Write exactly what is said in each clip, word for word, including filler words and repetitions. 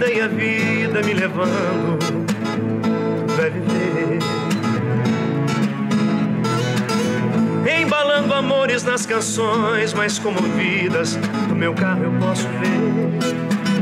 vida e a vida me levando, vai viver. Embalando amores nas canções mais comovidas do meu carro eu posso ver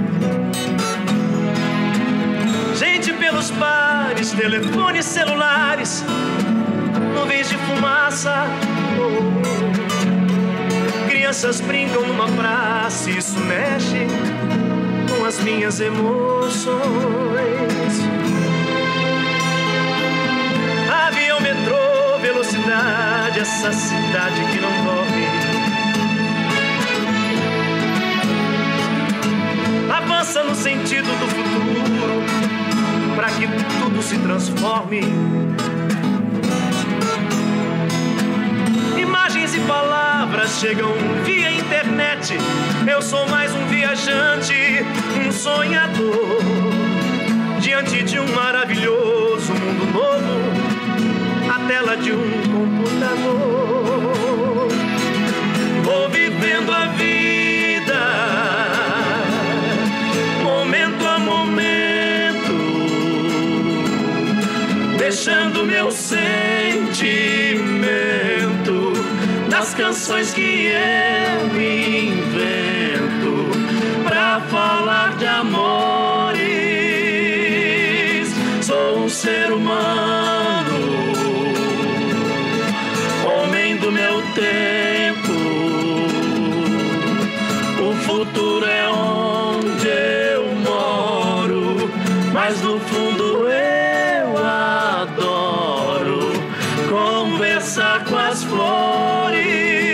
gente pelos bares, telefones celulares, nuvens de fumaça. Oh. Crianças brincam numa praça e isso mexe com as minhas emoções. Avião, metrô, velocidade, essa cidade que não dorme avança no sentido do futuro, para que tudo se transforme. Imagens e palavras chegam via internet. Eu sou mais um viajante, um sonhador, diante de um maravilhoso mundo novo, a tela de um computador. Vou vivendo a vida, momento a momento, deixando meu sentimento nas canções que eu invento pra falar de amores. Sou um ser humano, homem do meu tempo. O futuro é onde eu moro, mas no fundo eu adoro conversar com as flores.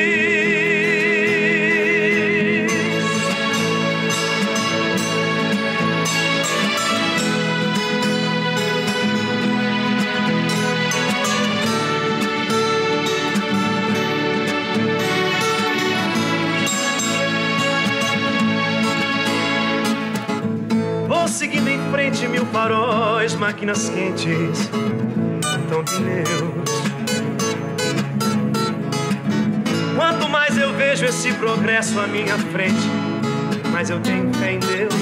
Vou seguindo em frente, mil faróis, máquinas quentes, então pneus. Quanto mais eu vejo esse progresso à minha frente, mais eu tenho fé em Deus.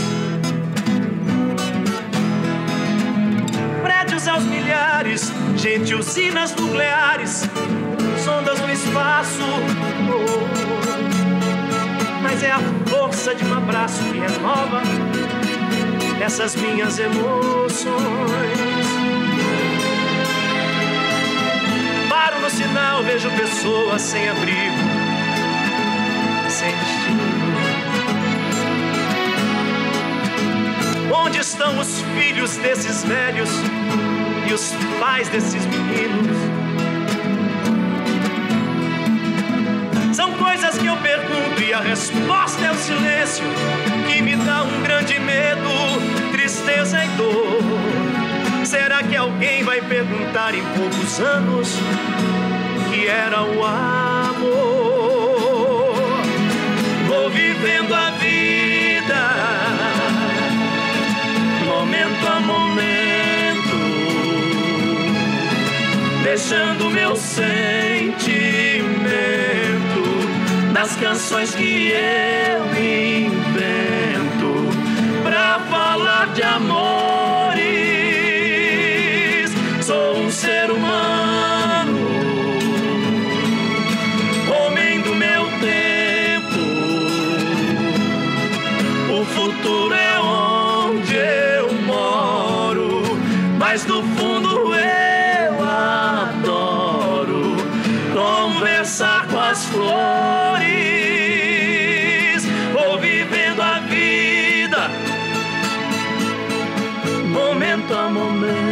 Prédios aos milhares, gente, usinas nucleares, sondas no espaço. Oh, mas é a força de um abraço que renova essas minhas emoções. Paro no sinal, vejo pessoas sem abrigo, sem destino. Onde estão os filhos desses velhos e os pais desses meninos? São coisas que eu pergunto e a resposta é o silêncio, que me dá um grande medo, tristeza e dor. Será que alguém vai perguntar em poucos anos o que era o amor? Vou vivendo a vida, momento a momento, deixando meu sentimento nas canções que eu invento pra falar de amores. Sou um ser humano, homem do meu tempo. O futuro é onde eu moro, mas no fundo eu adoro conversar com as flores. Vou vivendo a vida, momento a momento.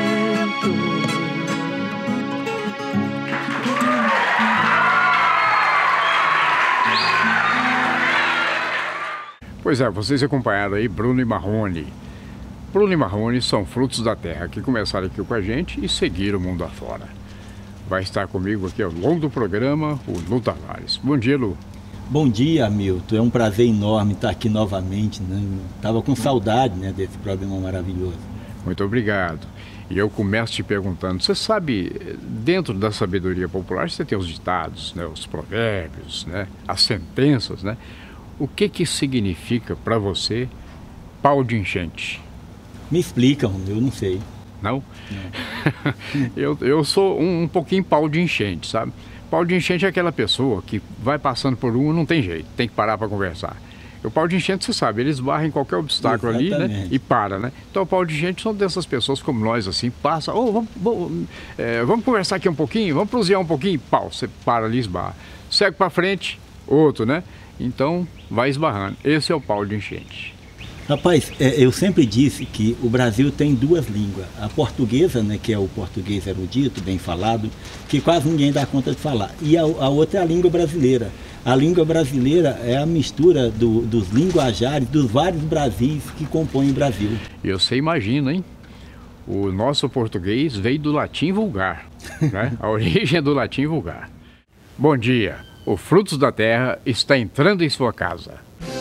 Pois é, vocês acompanharam aí Bruno e Marrone. Bruno e Marrone são frutos da terra que começaram aqui com a gente e seguiram o mundo afora. Vai estar comigo aqui ao longo do programa o Lu Tavares. Bom dia, Lu. Bom dia, Hamilton. É um prazer enorme estar aqui novamente, né? Tava com saudade, né, desse programa maravilhoso. Muito obrigado. E eu começo te perguntando, você sabe, dentro da sabedoria popular, você tem os ditados, né, os provérbios, né, as sentenças, né? O que que significa para você pau de enchente? Me explicam, eu não sei. Não? Não. eu, eu sou um, um pouquinho pau de enchente, sabe? Pau de enchente é aquela pessoa que vai passando por um, não tem jeito, tem que parar para conversar. O pau de enchente, você sabe, eles barrem qualquer obstáculo Exatamente. ali, né? E para, né? Então o pau de enchente são dessas pessoas como nós, assim, passa, oh, vamos, vamos, é, vamos conversar aqui um pouquinho, vamos prosear um pouquinho, pau, você para ali e esbarra. Segue para frente, outro, né? Então vai esbarrando. Esse é o pau de enchente. Rapaz, é, eu sempre disse que o Brasil tem duas línguas. A portuguesa, né, que é o português erudito, bem falado, que quase ninguém dá conta de falar. E a, a outra é a língua brasileira. A língua brasileira é a mistura do, dos linguajares dos vários Brasis que compõem o Brasil. E você imagina, hein? O nosso português veio do latim vulgar, né? A origem é do latim vulgar. Bom dia, o Frutos da Terra está entrando em sua casa.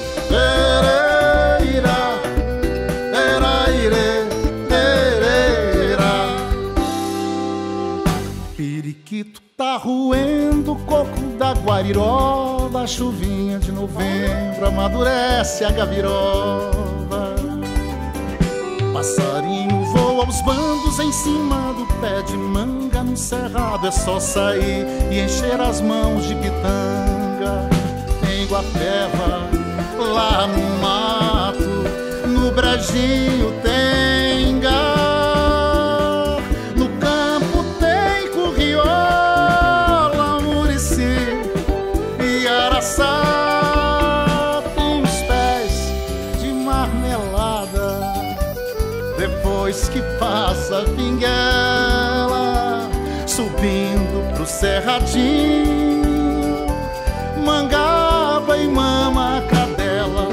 Periquito tá roendo o coco da guariroba, a chuvinha de novembro amadurece a gabiroba. Passarinho voa aos bandos em cima do pé de manga, no cerrado é só sair e encher as mãos de pitanga. Em Guapeva, lá no mato, no brejinho tem gar, no campo tem curriola, murici e araçá, tem os pés de marmelada, depois que passa a pinguela, subindo pro cerradinho, mangaba e mama a cadela.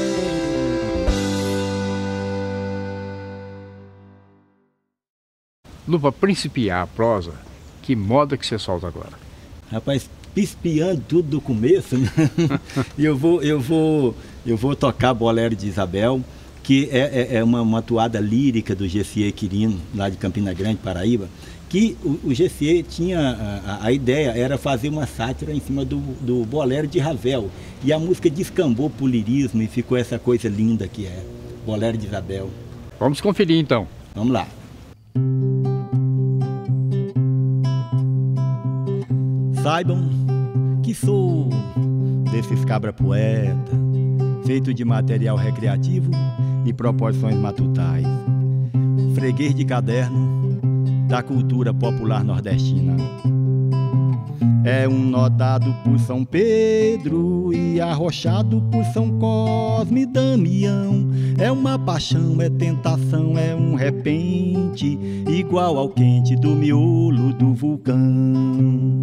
Lu, para principiar a prosa, que moda que você solta agora? Rapaz, pispiando tudo do começo, né? eu, vou, eu, vou, eu vou tocar Bolero de Isabel, que é, é, é uma, uma toada lírica do Gessier Quirino, lá de Campina Grande, Paraíba, que o, o Gessier tinha, a, a ideia era fazer uma sátira em cima do, do Bolero de Ravel, e a música descambou pro lirismo e ficou essa coisa linda que é Bolero de Isabel. Vamos conferir então. Vamos lá. Saibam que sou desses cabra poeta, feito de material recreativo e proporções matutais, freguês de caderno da cultura popular nordestina. É um nó dado por São Pedro e arrochado por São Cosme e Damião. É uma paixão, é tentação, é um repente, igual ao quente do miolo do vulcão.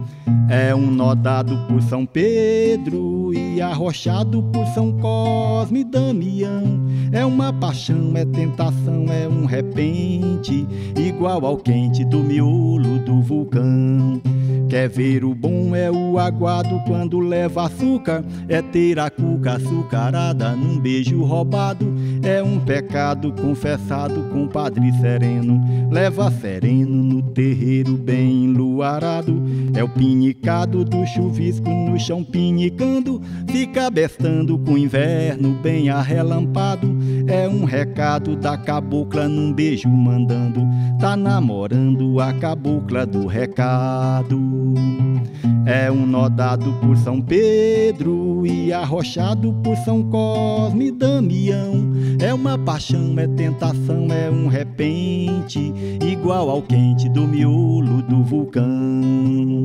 É um nó dado por São Pedro e arrochado por São Cosme e Damião. É uma paixão, é tentação, é um repente, igual ao quente do miolo do vulcão. Quer ver o bom é o aguado quando leva açúcar, é ter a cuca açucarada num beijo roubado. É um pecado confessado com Padre Sereno, leva sereno no terreiro bem enluarado. É o pinicado do chuvisco no chão pinicando, fica bestando com o inverno bem arrelampado. É um recado da cabocla num beijo mandando, tá namorando a cabocla do recado. É um nó dado por São Pedro e arrochado por São Cosme e Damião. É uma paixão, é tentação, é um repente, igual ao quente do miolo do vulcão.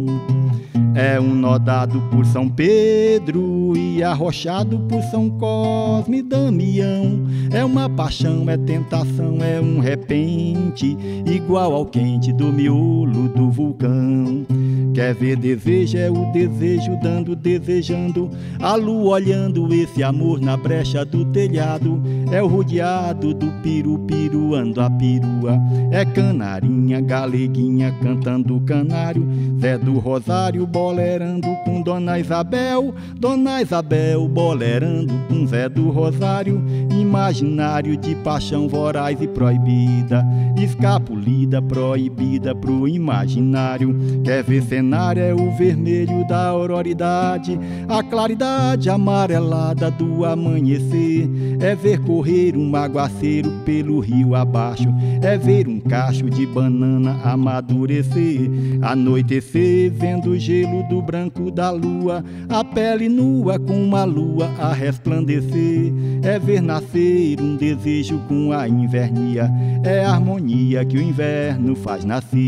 É um nó dado por São Pedro e arrochado por São Cosme e Damião. É uma paixão, é tentação, é um repente, igual ao quente do miolo do vulcão. Quer ver desejo, é o desejo dando, desejando, a lua olhando esse amor na brecha do telhado. É o rodeado do piru-piru ando a perua, é canarinha, galeguinha cantando canário, Zé do Rosário bolerando com Dona Isabel, Dona Isabel bolerando com Zé do Rosário. Imaginário de paixão voraz e proibida, escapulida, proibida pro imaginário. Quer ver cenário cenário é o vermelho da auroridade, a claridade amarelada do amanhecer. É ver correr um aguaceiro pelo rio abaixo, é ver um cacho de banana amadurecer. Anoitecer vendo o gelo do branco da lua, a pele nua com uma lua a resplandecer. É ver nascer um desejo com a invernia, é a harmonia que o inverno faz nascer.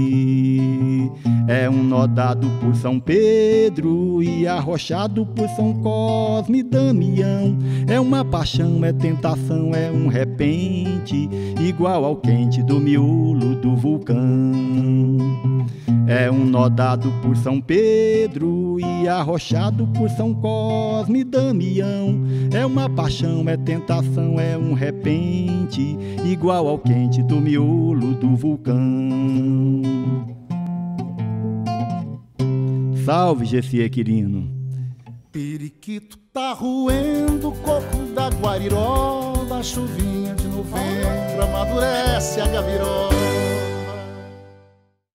É um nó dado por São Pedro e arrochado por São Cosme e Damião. É uma paixão, é tentação, é um repente, igual ao quente do miolo do vulcão. É um nó dado por São Pedro e arrochado por São Cosme e Damião. É uma paixão, é tentação, é um repente, igual ao quente do miolo do vulcão. Salve, Gessie Quirino. Periquito tá roendo o coco da guarirola, chuvinha de novembro amadurece a gavirola.